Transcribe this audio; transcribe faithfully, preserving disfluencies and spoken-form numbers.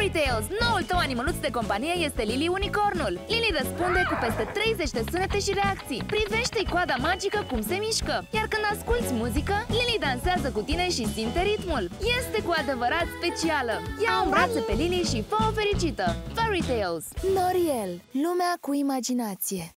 Fairy Tales, noul tău animăluț de companie este Lily Unicornul. Lily răspunde cu peste treizeci de sunete și reacții. Privește-i coada magică cum se mișcă. Iar când asculți muzică, Lily dansează cu tine și simte ritmul. Este cu adevărat specială. Ia-o în brațe pe Lily și fă-o fericită. Fairy Tales. Noriel, lumea cu imaginație.